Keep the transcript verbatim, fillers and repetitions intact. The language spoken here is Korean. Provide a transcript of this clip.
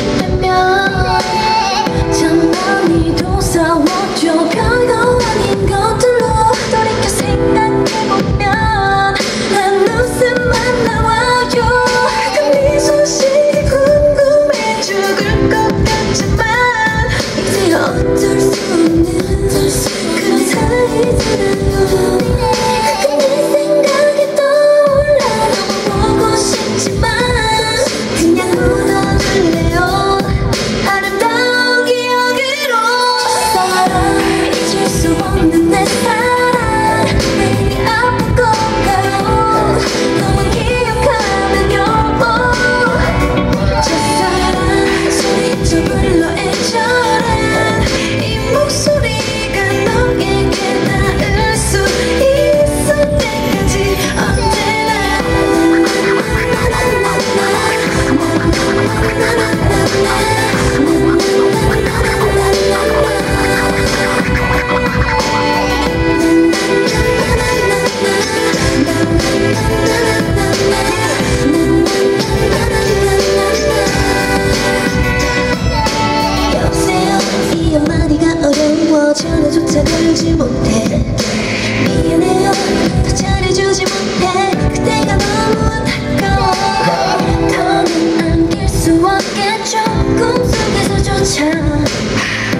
빼면 참 많이도 싸웠죠. 별거 아닌 것들로 돌이켜 생각해보면 난 웃음만 나와요. 그 미소식이 궁금해 죽을 것 같지만 이제 어쩔 수 없는 그런 사이잖아요. 가끔 내 생각이 떠올라 너무 보고 싶지만 그냥 묻어둘래요. 아름다운 기억으로 사랑 잊을 수 없는 내 사랑 내일이 아픈 건가요? 너만 기억하면요. 첫사랑 소리쳐 불러 애절한 이 목소리가 너에게 닿을 수 있을 때까지 언제나 여보세요 이 한마디가 어려워 전화조차 걸지 못해 미안해요 더 잘해주지 못해 그때가 너무 안타까워 더는 안길 수 없겠죠 꿈속에서조차